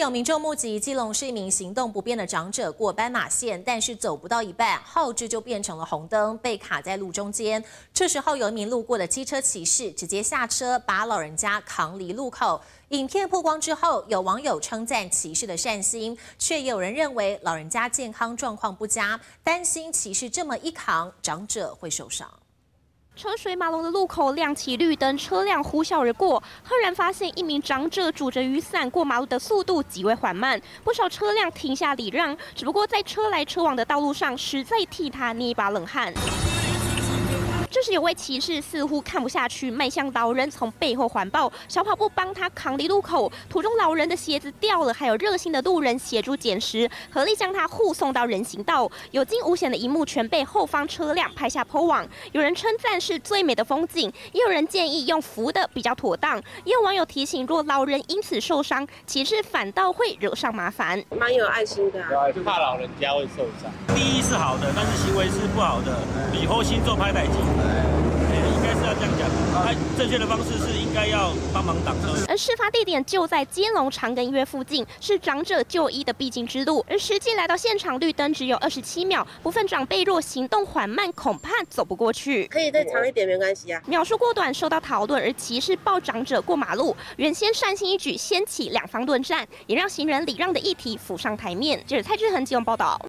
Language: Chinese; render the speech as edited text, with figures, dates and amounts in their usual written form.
有民众目击基隆市一名行动不便的长者过斑马线，但是走不到一半，号志就变成了红灯，被卡在路中间。这时候有一名路过的机车骑士直接下车，把老人家扛离路口。影片曝光之后，有网友称赞骑士的善心，却也有人认为老人家健康状况不佳，担心骑士这么一扛，长者会受伤。 车水马龙的路口亮起绿灯，车辆呼啸而过。赫然发现一名长者拄着雨伞过马路的速度极为缓慢，不少车辆停下礼让。只不过在车来车往的道路上，实在替他捏一把冷汗。 这时有位骑士似乎看不下去，迈向老人，从背后环抱，小跑步帮他扛离路口。途中老人的鞋子掉了，还有热心的路人协助捡拾，合力将他护送到人行道。有惊无险的一幕全被后方车辆拍下 po 网，有人称赞是最美的风景，也有人建议用扶的比较妥当。也有网友提醒，若老人因此受伤，骑士反倒会惹上麻烦。 蛮有爱心的、啊， 怕老人家会受伤。第一是好的，但是行为是不好的，以后新做拍代机。 应该是要这样讲，正确的方式是应该要帮忙挡车。 而事发地点就在基隆长庚医院附近，是长者就医的必经之路。而实际来到现场，绿灯只有27秒，部分长辈若行动缓慢，恐怕走不过去。 可以再长一点，没关系啊。 秒数过短受到讨论，而骑士抱长者过马路，原先善心一举，掀起两方论战，也让行人礼让的议题浮上台面。记者蔡志恒基隆报道。